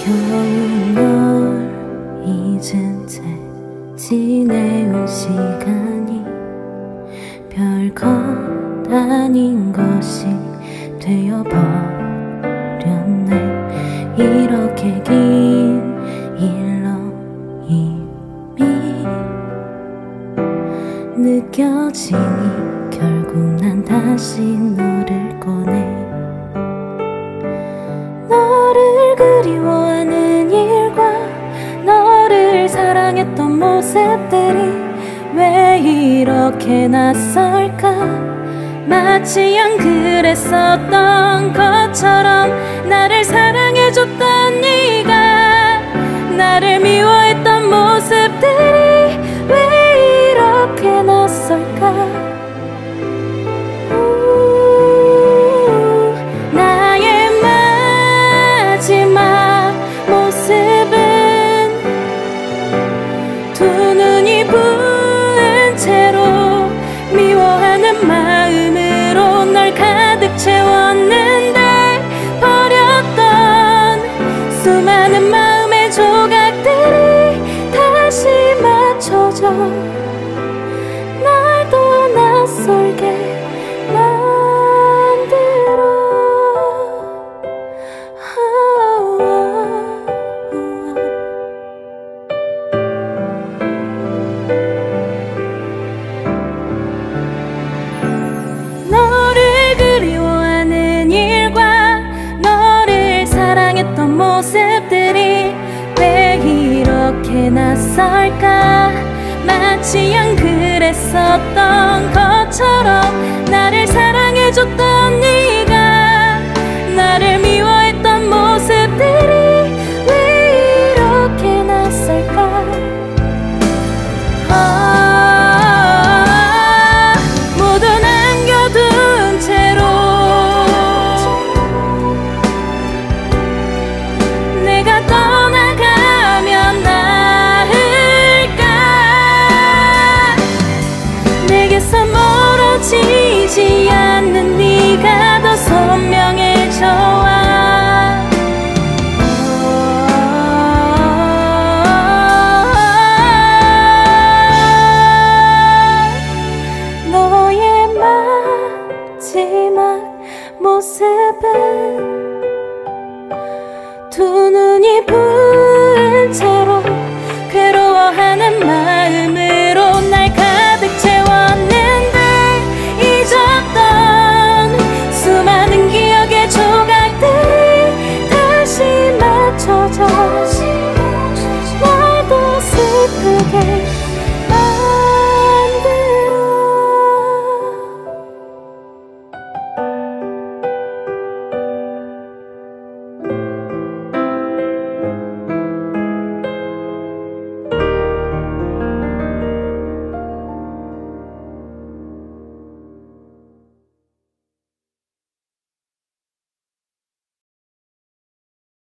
겨우 널 잊은 채 지내온 시간이 별것 아닌 것이 되어버렸네. 이렇게 긴 일로 이미 느껴지니 결국 난 다시 너를 꺼내. 너를 그리워하는 일과 너를 사랑했던 모습들이 왜 이렇게 낯설까. 마치 안 그랬었던 것처럼 나를 사랑해줬던 네가 나를 미워했던 모습들이 왜 이렇게 낯설까. 나의 마지막 모습은 두 눈이 부은 채로 미워하는 마음으로 널 가득 채웠는데 버렸던 수많은 마음의 조각들이 다시 맞춰져 날 더 낯설게 너를 그리워하는 일과 너를 사랑했던 모습들이 왜 이렇게 낯설까. 마치 안 그랬었던 것처럼 나를 사랑해줬던 네가 나를 미워했던 모습들이 왜 이렇게 낯설까. 모두 남겨둔 채로 내가 떠나가면 나을까. 내게서 멀어지지 않는 네가 더 선명해져와. 너의 마지막 모습은 두 눈이